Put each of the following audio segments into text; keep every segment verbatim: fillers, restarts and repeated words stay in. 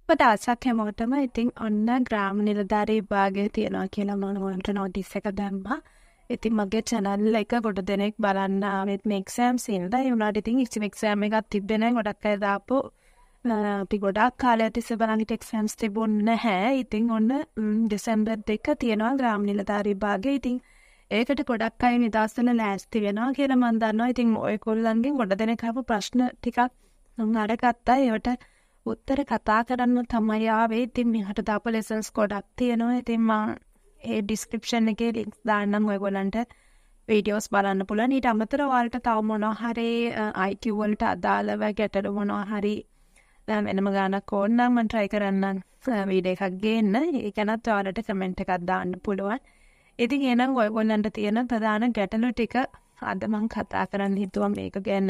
පදාසක් හැමෝටම ඉතින් ඔන්න ග්‍රාම නිලධාරී විභාගය තියෙනවා කියලා මම ඔයාලට නොටිස් එක දැම්මා. ඉතින් මගේ channel එක ගොඩ දෙනෙක් බලන්න ආවෙත් මේ exams ඉඳලා ඒ වුණාට ඉතින් exam එකක් තිබ්බේ නැහැ. ගොඩක් අය දාපු අපි ගොඩක් කාලයක් තිස්සේ බලන් හිට exams තිබුණේ නැහැ. ඉතින් ඔන්න දෙසැම්බර් දෙක තියෙනවා ග්‍රාම නිලධාරී විභාගය. ඉතින් ඒකට ගොඩක් අය මේ දවස්වල ලෑස්ති වෙනවා කියලා මම දන්නවා. ඉතින් ඔයගොල්ලන්ගෙන් ගොඩ දෙනෙක් අහපු ප්‍රශ්න ටිකක් මම අරගත්තා. ඒවට උත්තර කතා කරන්න තමයි ආවේ. ඉතින් මෙහාට දාපු lessons ගොඩක් තියෙනවා. ඉතින් මම ඒ description එකේ links දාන්නම් ඔයගොල්ලන්ට videos බලන්න පුළුවන්. ඊට අමතරව ඔයාලට තව මොනවා හරි I Q වලට අදාළව ගැටලු මොනවා හරි වෙනම ගානක් ඕන නම් මම try කරන්නම් වීඩියෝ එකක් ගේන්න. ඒකනත් ඔයාලට comment එකක් දාන්න පුළුවන්. ඉතින් එහෙනම් ඔයගොල්ලන්ට තියෙන ප්‍රධාන ගැටලු ටික අද මම කතා කරන්න හිතුවා මේක ගැන.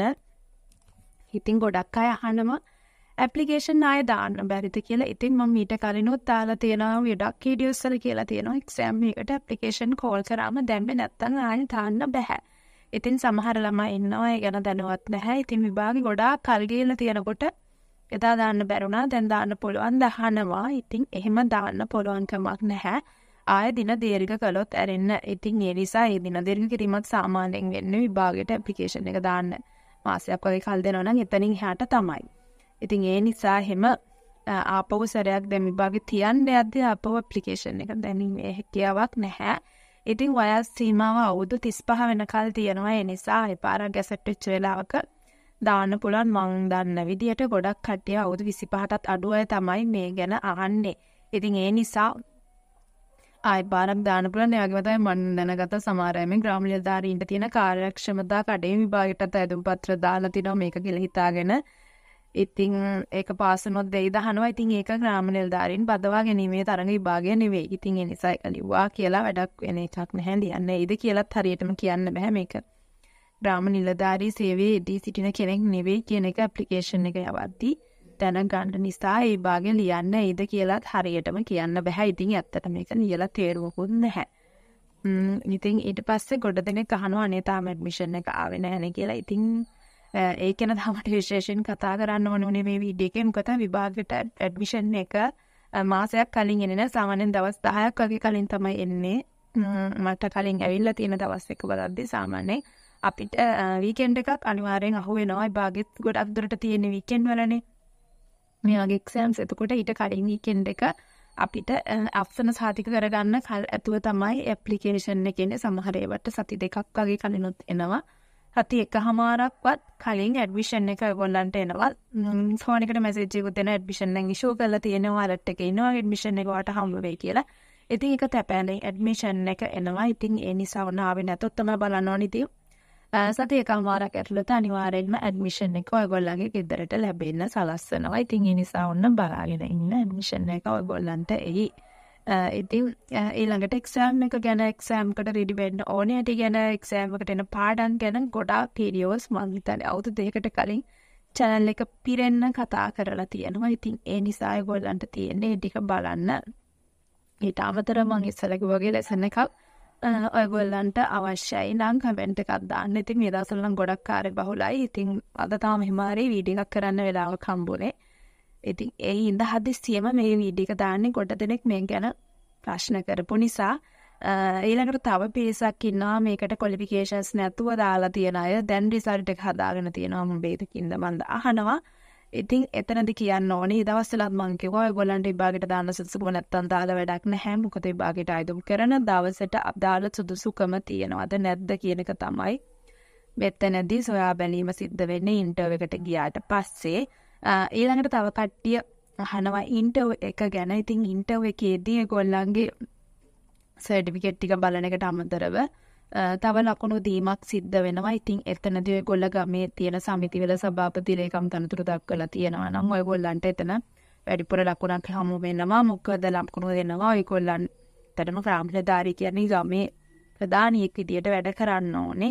ඉතින් ගොඩක් අය අහනවා application ආය දාන්න බැරිද කියලා. ඉතින් මම ඊට කලිනුත් දාලා තියෙනවා ගොඩක් videos වල කියලා තියෙනවා exam එකකට application call කරාම දැම්මේ නැත්තම් ආයෙ දාන්න බෑ. ඉතින් සමහර ළමයි ඉන්නවා ඒ ගැන දැනුවත් නැහැ. ඉතින් විභාගෙ ගොඩාක් කල් ගිහලා තියෙනකොට එදා දාන්න බැරුණා දැන් දාන්න පුළුවන් දහනවා. ඉතින් එහෙම දාන්න පුළුවන් කමක් නැහැ. ආයෙ දින දීර්ඝ කළොත් ඇරෙන්න. ඉතින් ඒ නිසා ඒ දින දීර්ඝ කිරීමත් සාමාන්‍යයෙන් වෙන්නේ විභාගෙට application එක දාන්න මාසයක් වගේ කල් දෙනවා නම් එතනින් එහාට තමයි. ඉතින් ඒ නිසා එහෙම ආපහු සැරයක් දැන් විභාගෙ තියන්න යද්දී ආපහු ඇප්ලිකේෂන් එක දැනීමේ හැකියාවක් නැහැ. ඉතින් වයස් සීමාව අවුරුදු තිස්පහ වෙනකල් තියෙනවා. ඒ නිසා ඒ පාරක් ගැසට් වෙච්ච වෙලාවක දාන්න පුළුවන්. මං දන්න විදියට ගොඩක් කට්ටිය අවුරුදු විසිපහටත් අඩු අය තමයි මේ ගැන අහන්නේ. ඉතින් ඒ නිසා ආයි පාරක් දාන්න පුළුවන්. ඒ වගේම තමයි මම දැනගත්ත සමහර අය මේ ග්‍රාම නිලධාරීන්ට තියෙන කාර්යක්ෂමතා කඩේ විභාගයටත් ඇදුම් පත්‍ර දාලා තිනවා මේක කියලා හිතාගෙන. ඉතින් ඒක පාස් වුණොත් දෙයි දහනවා. ඉතින් ඒක ග්‍රාම නිලධාරීන් බදවා ගැනීමේ තරඟ විභාගය නෙවෙයි. ඉතින් ඒ නිසා ඒක ලිව්වා කියලා වැඩක් වෙන එකක් නැහැ. ලියන්න ඒද කියලාත් හරියටම කියන්න බෑ මේක. ග්‍රාම නිලධාරී සේවයේ යෙදී සිටින කෙනෙක් නෙවෙයි කියන එක ඇප්ලිකේෂන් එක යවද්දී දැනගන්න නිසා ඒ විභාගය ලියන්න ඒද කියලාත් හරියටම කියන්න බෑ. ඉතින් ඇත්තට මේක ලියලා තේරුමකුත් නැහැ. ඉතින් ඊට පස්සේ ගොඩ දෙනෙක් අහනවා අනේ තාම ඇඩ්මිෂන් එක ආවේ නැහැනේ කියලා. ඉතින් ඒක ගැන තමයි විශේෂයෙන් කතා කරන්න ඕනේ මේ වීඩියෝ එකේ. මොකද විභාගයට ඇඩ්මිෂන් එක මාසයක් කලින් එන්නේ නැහැ. සාමාන්‍යයෙන් දවස් දහයක් වගේ කලින් තමයි එන්නේ. මට කලින් ඇවිල්ලා තියෙන දවස් එක බලද්දී සාමාන්‍යයෙන් අපිට වීකෙන්ඩ් එකක් අනිවාර්යෙන් අහු වෙනවා. විභාගෙත් ගොඩක් දුරට තියෙන වීකෙන්ඩ් වලනේ මේ වගේ එක්සෑම්ස්. එතකොට ඊට කලින් වීකෙන්ඩ් එක අපිට අප්ෂන් සාතික කරගන්න කල් ඇතුව තමයි ඇප්ලිකේෂන් එකේ ඉන්නේ. සමහර ඒවට සති දෙකක් වගේ කලිනුත් එනවා. සති එකමාරක්වත් කලින් ඇඩ්මිෂන් එක ඔයගොල්ලන්ට එනවා. ෆෝන් එකට මැසේජ් එකක් දෙන ඇඩ්මිෂන් එක ඉෂුව කරලා තියෙනවා. අලර්ට් එක එනවා ඇඩ්මිෂන් එක වට හම්බ වෙයි කියලා. ඉතින් ඒක තැපෑනේ ඇඩ්මිෂන් එක එනවා. ඉතින් ඒ නිසා වුණ ආවේ නැතොත් තමයි බලන්න ඕනේ. ඉතින් සති එකමාරක් ඇතුළත අනිවාර්යෙන්ම ඇඩ්මිෂන් එක ඔයගොල්ලන්ගේ ගෙදරට ලැබෙන්න සලස්වනවා. ඉතින් ඒ නිසා වුණ බලාගෙන ඉන්න ඇඩ්මිෂන් එක ඔයගොල්ලන්ට එයි. ඉතින් ඊළඟට එක්සෑම් එක ගැන එක්සෑම් එකට රෙඩි වෙන්න ඕනේ. ඇටි ගැන එක්සෑම් එකට එන පාඩම් ගැන ගොඩාක් වීඩියෝස් මම හිතන්නේ අවුරුදු දෙකකට කලින් channel එක පිරෙන්න කතා කරලා තියෙනවා. ඉතින් ඒ නිසා ඔයගොල්ලන්ට තියෙන්නේ ඒ ටික බලන්න. ඊට අමතරව මම ඉස්සෙල්ලා කිව්වා ලෙසන් එකක් ඔයගොල්ලන්ට අවශ්‍යයි නම් කමෙන්ට් එකක් දාන්න. ඉතින් මේ දවස්වල නම් ගොඩක් කාර්යබහුලයි. ඉතින් අද තාම හිම හරි වීඩියෝ එකක් කරන්න වෙලාවක් හම්බුනේ. ඉතින් ඒ හින්දා හදිස්සියම මේ වීඩියෝ එක දාන්නේ ගොඩ දෙනෙක් මේ ගැන ප්‍රශ්න කරපු නිසා. ඊළඟට තව පිරිසක් ඉන්නවා මේකට ක්වොලිෆිකේෂන්ස් නැතුව දාලා තියෙන අය. දැන් රිසල්ට් එක හදාගෙන තියෙනවා මම බේදකින්ද මම අහනවා. ඉතින් එතනදි කියන්න ඕනේ දවස්වලත් මම කිව්වා ඔයගොල්ලන්ට විභාගයට දාන්න සුදුසුකම නැත්තම් දාලා වැඩක් නැහැ. මොකද විභාගයට ආයුම් කරන දවසට අදාළ සුදුසුකම තියෙනවද නැද්ද කියන එක තමයි මෙතනදී සොයා බැලීම සිද්ධ වෙන්නේ ඉන්ටර්වයුව එකට ගියාට පස්සේ. ඊළඟට තව කට්ටිය අහනවා ඉන්ටර්වයුව එක ගැන. ඉතින් ඉන්ටර්වයුව එකේදී ඒගොල්ලන්ගේ සර්ටිෆිකේට් ටික බලන එකට අමතරව තව ලකුණු දීමක් සිද්ධ වෙනවා. ඉතින් එතනදී ඔයගොල්ලෝ ගමේ තියෙන සමිතිවල සභාපති ලේකම් තනතුරු දක්වලා තියෙනවා නම් ඔයගොල්ලන්ට එතන වැඩිපුර ලකුණක් හමු වෙනවා. මොකද ලකුණු දෙනවා ඔයගොල්ලන්ටම ග්‍රාම නිලධාරී කියන්නේ ගමේ ප්‍රධානියෙක් විදියට වැඩ කරන්න ඕනේ.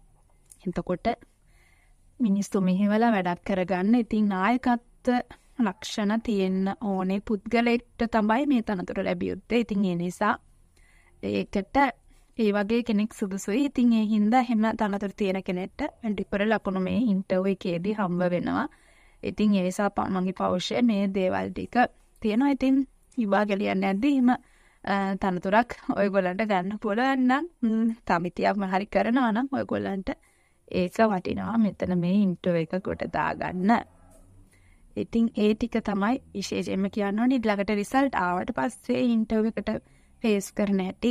එතකොට මිනිස්සු මෙහෙवला වැඩක් කරගන්න. ඉතින් නායකත්ව ලක්ෂණ තියෙන්න ඕනේ පුද්ගලයෙක්ට තමයි මේ තනතුර ලැබියුත්තේ. ඉතින් ඒ නිසා ඒකට ඒ වගේ කෙනෙක් සුදුසුයි. ඉතින් ඒ හින්දා හැම තනතුරු තියෙන කෙනෙක්ට වැඩිපුර ලකුණු මේ ඉන්ටර්වයුව එකේදී හම්බ වෙනවා. ඉතින් ඒ නිසා මගේ පෞෂය මේ දේවල් ටික තියෙනවා. ඉතින් විභාග ලියන්න යද්දී එහෙම තනතුරක් ඔයගොල්ලන්ට ගන්න පුළුවන් නම් තමිතියක්ම හරි කරනවා නම් ඔයගොල්ලන්ට ඒක වටිනවා මෙතන මේ ඉන්ටර්වයුව එක කොට දාගන්න. ඉතින් ඒ ටික තමයි විශේෂයෙන්ම කියන්න ඕනේ. ඊළඟට රිසල්ට් ආවට පස්සේ ඉන්ටර්වයුව එකට ෆේස් කරන හැටි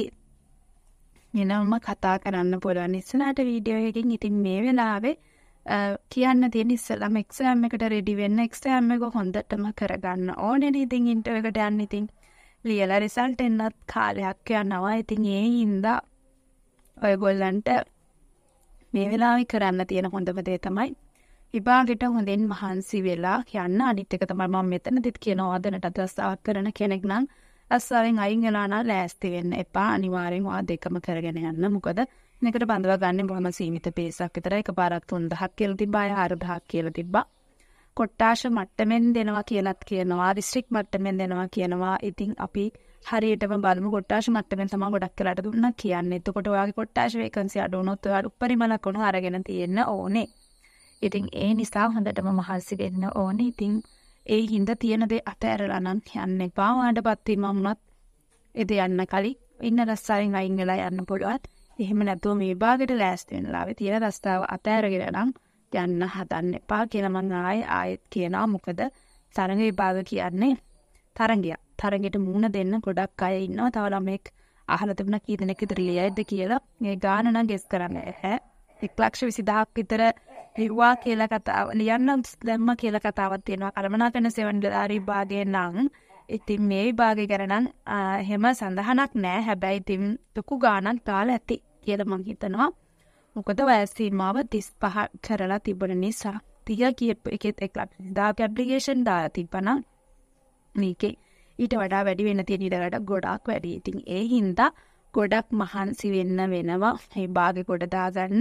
එනම කතා කරන්න පුළුවන් ඉස්සරහට වීඩියෝ එකකින්. ඉතින් මේ වෙලාවේ කියන්න තියෙන ඉස්සෙල්ලාම එක්සෑම් එකට රෙඩි වෙන්න. එක්සෑම් එක හොඳටම කරගන්න ඕනේ. ඉතින් ඉන්ටර්වයුව එකට යන්න ඉතින් ලියලා රිසල්ට් එන්නත් කාලයක් යනවා. ඉතින් ඒ හින්දා ඔයගොල්ලන්ට මේ වෙලාවේ කරන්න තියෙන හොඳම දේ තමයි විභාගෙට හොඳින් මහන්සි වෙලා යන්න. අනිත් එක තමයි මම මෙතනදිත් කියනවා දැනට රස්සාවක් කරන කෙනෙක් නම් රස්සාවෙන් අයින් වෙලා නම් ලෑස්ති වෙන්න එපා. අනිවාර්යෙන් ඔයා දෙකම කරගෙන යන්න. මොකද මේකට බඳව ගන්න බොහොම සීමිත පේසක් විතරයි. එකපාරක් තුන්දහක් කියලා තිබ්බා, හාරදහක් කියලා තිබ්බා. කොට්ටාශ මට්ටමෙන් දෙනවා කියලාත් කියනවා, ඩිස්ට්‍රික්ට් මට්ටමෙන් දෙනවා කියනවා. ඉතින් අපි හරියටම බලමු කොට්ටාශ මට්ටමෙන් තමයි ගොඩක් කරලාට දුන්නා කියන්නේ. එතකොට ඔයාගේ කොට්ටාශ වේකන්සි අඩු වුණොත් ඔයාට උපරිම ලකුණු අරගෙන තියෙන්න ඕනේ. ඉතින් ඒ නිසා හොඳටම මහන්සි වෙන්න ඕනේ. ඉතින් ඒ හින්දා තියෙන දේ අතහැරලා නම් යන්න එපා. ඔයාලටපත් වීම වුණත් එද යන්න කලින් ඉන්න රස්සාවෙන් අයින් වෙලා යන්න පුළුවන්. එහෙම නැතුව මේ විභාගෙට ලෑස්ති වෙන ලාවේ තියෙන රස්සාව අතහැරගෙන නම් යන්න හදන්න එපා කියලා මම ආයෙ ආයෙත් කියනවා. මොකද තරඟ විභාග කියන්නේ තරඟයක්. තරඟෙට මුහුණ දෙන්න ගොඩක් අය ඉන්නවා. තව ළමෙක් අහලා තිබුණා කී දෙනෙක් විතර ලියයිද කියලා. මේ ගාන නම් ගෙස් කරන්න බැහැ. එක් ලක්ෂ විසිදහක් විතර ලිව්වා කියලා කතාව ලියන්න දැම්ම කියලා කතාවක් තියෙනවා. කළමනාකරන සෙවන් නිලධාරී විභාගයේ නම් ඉතින් මේ විභාගය ගැන නම් එහෙම සඳහනක් නැහැ. හැබැයි ඉතින් ලොකු ගාණක් දාලා ඇති කියලා මම හිතනවා. මොකද වයස් සීමාව තිස් පහ කරලා තිබුණ නිසා තිය කියප එකෙත් එක් ලක්ෂ විසිදහක ඇප්ලිකේෂන් දාලා තිබ්බනම් මේකේ ඊට වඩා වැඩි වෙන්න තියෙන ඉඩකට ගොඩාක් වැඩි. ඉතින් ඒ හින්දා ගොඩක් මහන්සි වෙන්න වෙනවා මේ භාගෙ කොට දාගන්න.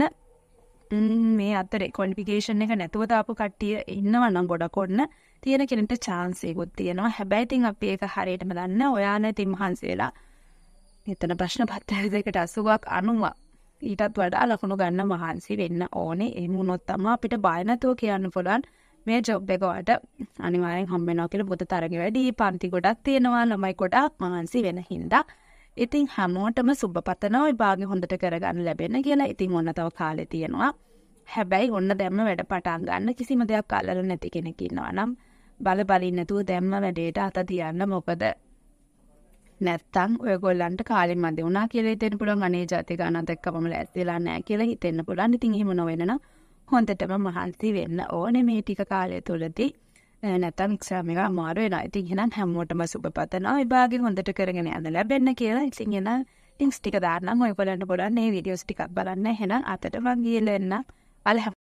මේ අතරේ ක්වොලිෆිකේෂන් එක නැතුව තාපු කට්ටිය ඉන්නවා නම් ගොඩක් ඔන්න තියෙන කෙනෙක්ට chance එකකුත් තියෙනවා. හැබැයි ඉතින් අපි ඒක හරියටම දන්නේ නැහැ. ඔයාලා ඉතින් මහන්සි වෙලා මෙතන ප්‍රශ්න පත්‍රය දෙකට අසූවක් අනූවක් ඊටත් වඩා ලකුණු ගන්න මහන්සි වෙන්න ඕනේ. එහෙම වුණොත් තමයි අපිට බය නැතුව කියන්න පුළුවන් මේ ජොබ් එක වලට අනිවාර්යෙන් හම්බ වෙනවා කියලා. පොත තරගෙ වැඩි, පන්ති ගොඩක් තියෙනවා, ළමයි ගොඩක් මහන්සි වෙන හින්දා ඉතින් හැමෝටම සුබ පතනවා විභාගෙ හොඳට කරගන්න ලැබෙන්න කියලා. ඉතින් ඔන්න තව කාලේ තියෙනවා. හැබැයි ඔන්න දැම්ම වැඩ පටන් ගන්න. කිසිම දෙයක් අල්ලලා නැති කෙනෙක් ඉන්නවා නම් බල බලින් නැතුව දැම්ම වැඩේට අත තියන්න. මොකද නැත්තම් ඔයගොල්ලන්ට කාලෙ මැද වුණා කියලා හිතෙන්න පුළුවන්. අනේ ජාති ගානත් එක්කම ලෑස්තිලා නැහැ කියලා හිතෙන්න පුළුවන්. ඉතින් එහෙම නොවෙන නම් හොඳටම මහන්සි වෙන්න ඕනේ මේ ටික කාලය තුලදී. නැත්තම් එක්සෑම් එක අමාරු වෙනවා. ඉතින් එහෙනම් හැමෝටම සුබ පතනවා විභාගෙ හොඳට කරගෙන යන්න ලැබෙන්න කියලා. ඉතින් එහෙනම් ලින්ක්ස් ටික දාන්නම් ඔයගොල්ලන්ට පුළුවන් මේ වීඩියෝස් ටිකක් බලන්න. එහෙනම් අතට මම ගිහලා එන්න. අලහම්